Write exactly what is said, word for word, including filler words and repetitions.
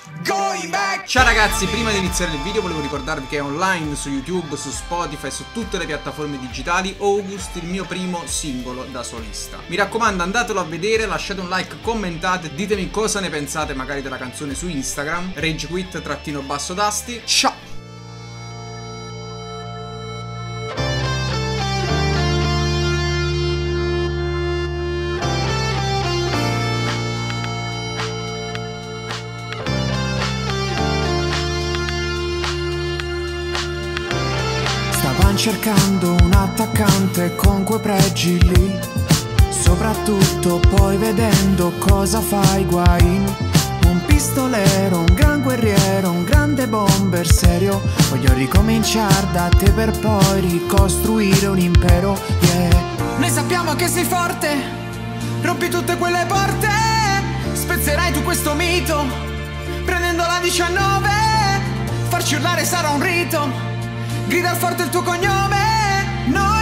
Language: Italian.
Going back. Ciao ragazzi, prima di iniziare il video volevo ricordarvi che è online su YouTube, su Spotify, su tutte le piattaforme digitali August, il mio primo singolo da solista. Mi raccomando, andatelo a vedere, lasciate un like, commentate, ditemi cosa ne pensate magari della canzone su Instagram, ragequit trattino basso dasti. Ciao! Stavan cercando un attaccante con quei pregi lì, soprattutto poi vedendo cosa fa Higuain. Un pistolero, un gran guerriero, un grande bomber serio. Voglio ricominciare da te per poi ricostruire un impero, yeah. Noi sappiamo che sei forte, rompi tutte quelle porte, spezzerai tu questo mito, prendendo la diciannove. Farci urlare sarà un rito, grida forte il tuo cognome, no.